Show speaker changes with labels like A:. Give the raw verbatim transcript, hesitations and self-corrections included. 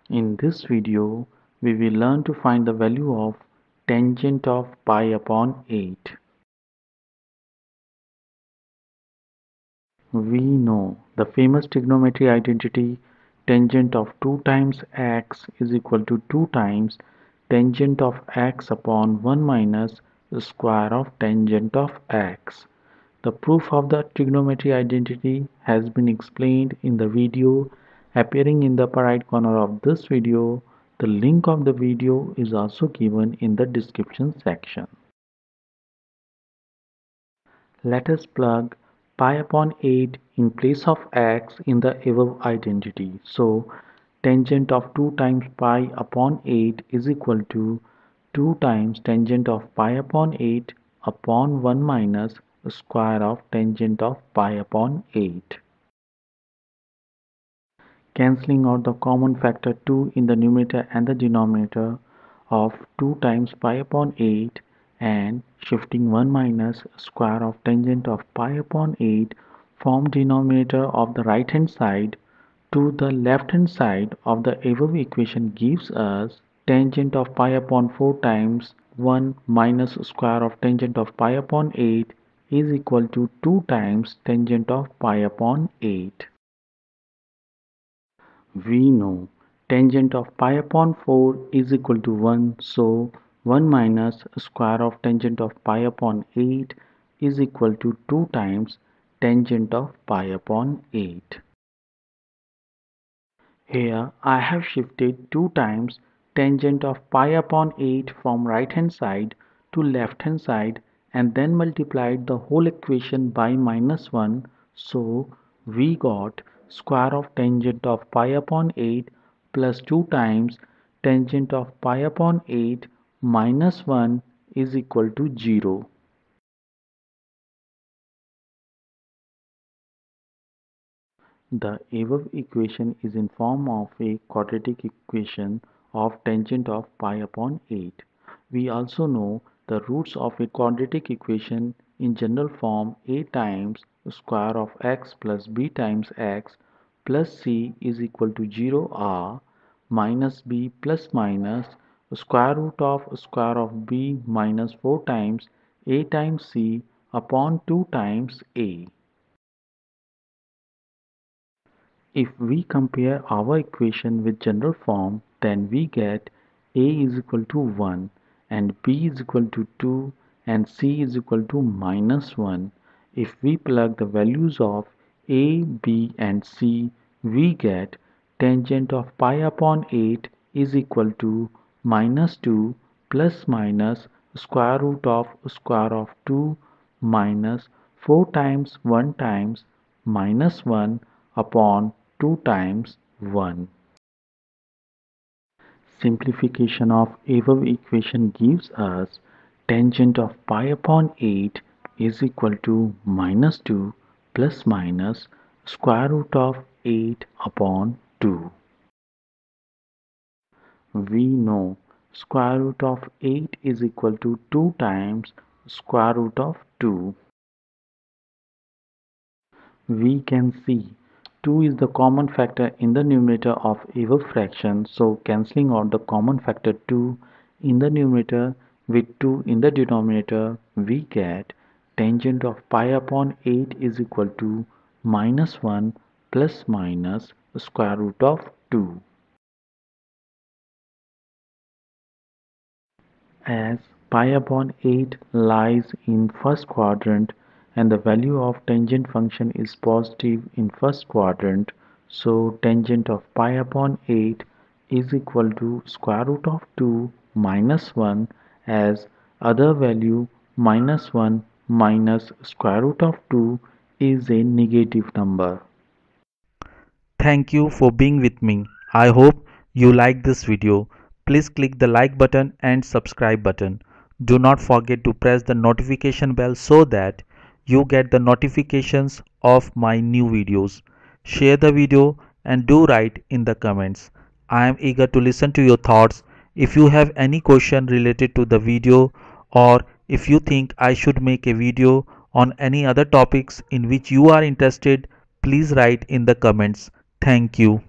A: In this video, we will learn to find the value of tangent of pi upon eight. We know the famous trigonometry identity tangent of two times x is equal to two times tangent of x upon one minus the square of tangent of x. The proof of the trigonometry identity has been explained in the video appearing in the upper right corner of this video. The link of the video is also given in the description section. Let us plug pi upon eight in place of x in the above identity. So tangent of two times pi upon eight is equal to two times tangent of pi upon eight upon one minus the square of tangent of pi upon eight. Cancelling out the common factor two in the numerator and the denominator of two times pi upon eight and shifting one minus square of tangent of pi upon eight from denominator of the right hand side to the left hand side of the above equation gives us tangent of pi upon four times one minus square of tangent of pi upon eight is equal to two times tangent of pi upon eight. We know tangent of pi upon four is equal to one, so one minus square of tangent of pi upon eight is equal to two times tangent of pi upon eight. Here I have shifted two times tangent of pi upon eight from right hand side to left hand side and then multiplied the whole equation by minus one, so we got square of tangent of pi upon eight plus two times tangent of pi upon eight minus one is equal to zero. The above equation is in form of a quadratic equation of tangent of pi upon eight. We also know the roots of a quadratic equation in general form a times square of x plus b times x plus c is equal to zero are minus b plus minus square root of square of b minus four times a times c upon two times a. If we compare our equation with general form, then we get a is equal to one and b is equal to two and c is equal to minus one. If we plug the values of a, b and c, we get tangent of pi upon eight is equal to minus two plus minus square root of square of two minus four times one times minus one upon two times one. Simplification of above equation gives us tangent of pi upon eight is equal to minus two plus minus square root of eight upon two. We know square root of eight is equal to two times square root of two. We can see two is the common factor in the numerator of above fraction, so cancelling out the common factor two in the numerator with two in the denominator, we get tangent of pi upon eight is equal to minus one plus minus square root of two. As pi upon eight lies in first quadrant and the value of tangent function is positive in first quadrant, so tangent of pi upon eight is equal to square root of two minus one, as other value minus one minus square root of two is a negative number.
B: Thank you for being with me. I hope you like this video. Please click the like button and subscribe button. Do not forget to press the notification bell so that you get the notifications of my new videos. Share the video and do write in the comments. I am eager to listen to your thoughts. If you have any question related to the video, or if you think I should make a video on any other topics in which you are interested, please write in the comments. Thank you.